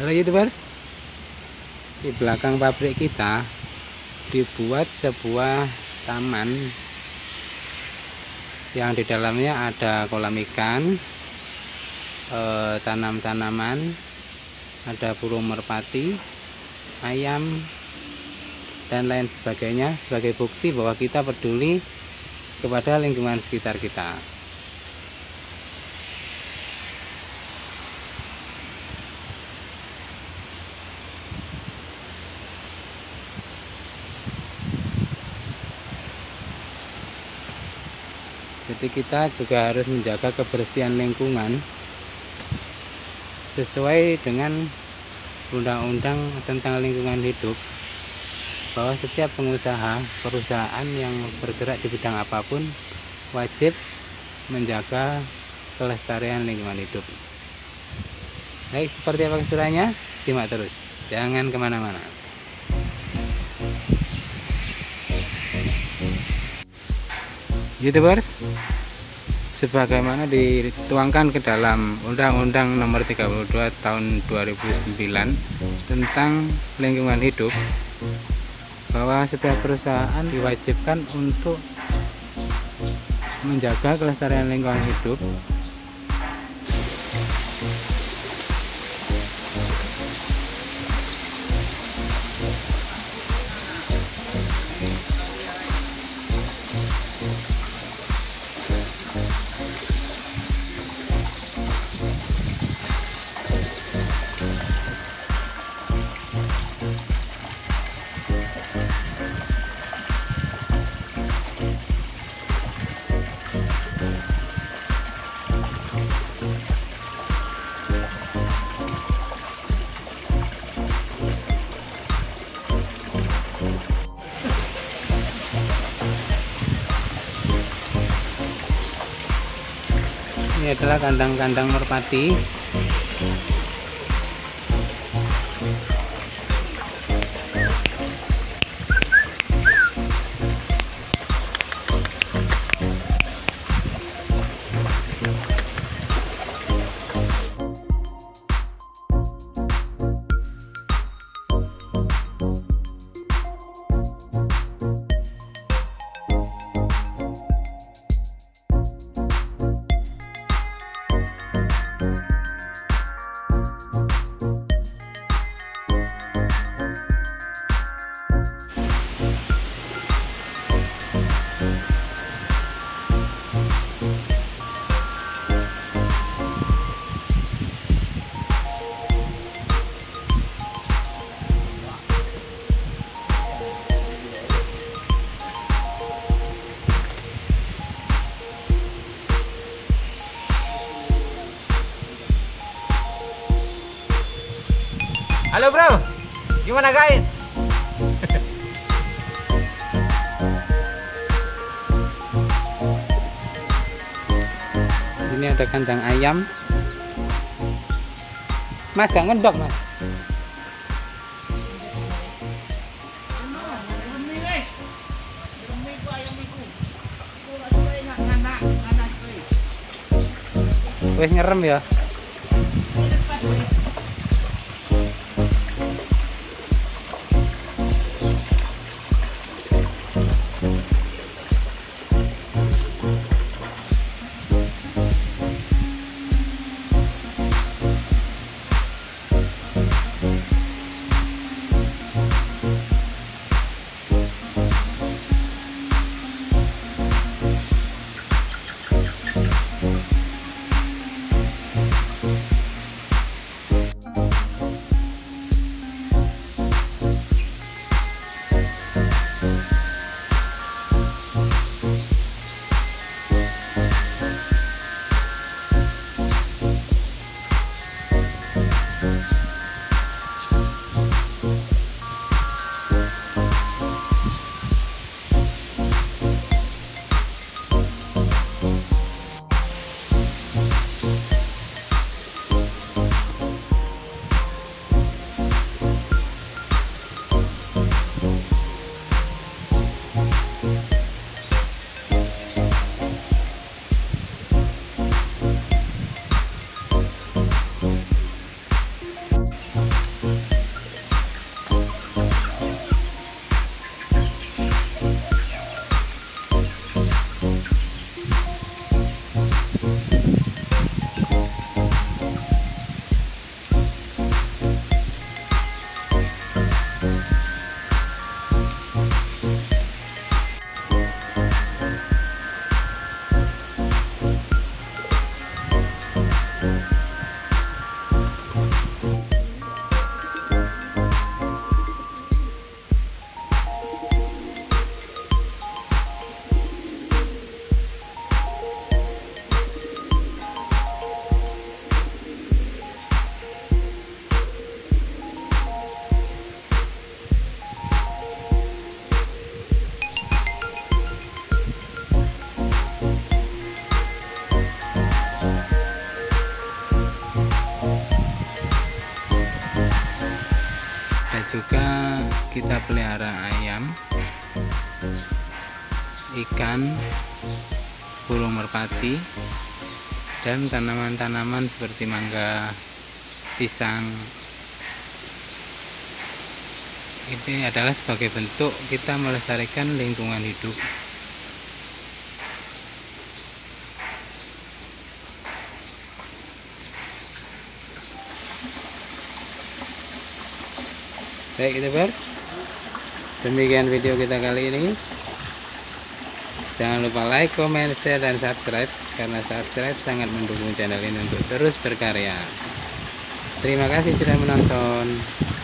Halo YouTubers, di belakang pabrik kita dibuat sebuah taman yang di dalamnya ada kolam ikan, tanam-tanaman, ada burung merpati, ayam, dan lain sebagainya, sebagai bukti bahwa kita peduli kepada lingkungan sekitar kita. Jadi kita juga harus menjaga kebersihan lingkungan sesuai dengan undang-undang tentang lingkungan hidup, bahwa setiap perusahaan yang bergerak di bidang apapun wajib menjaga kelestarian lingkungan hidup. Baik, seperti apa keseruannya? Simak terus, jangan kemana-mana. YouTubers, sebagaimana dituangkan ke dalam Undang-Undang Nomor 32 Tahun 2009 tentang lingkungan hidup, bahwa setiap perusahaan diwajibkan untuk menjaga kelestarian lingkungan hidup. Ini adalah kandang-kandang merpati. Halo bro, gimana guys? Ini ada kandang ayam. Mas, gak ngedok mas? Wih, nyerem ya. kita pelihara ayam, ikan, burung merpati, dan tanaman-tanaman seperti mangga, pisang. Ini adalah sebagai bentuk kita melestarikan lingkungan hidup. Baik YouTubers, demikian video kita kali ini. Jangan lupa like, comment, share, dan subscribe, karena subscribe sangat mendukung channel ini untuk terus berkarya. Terima kasih sudah menonton.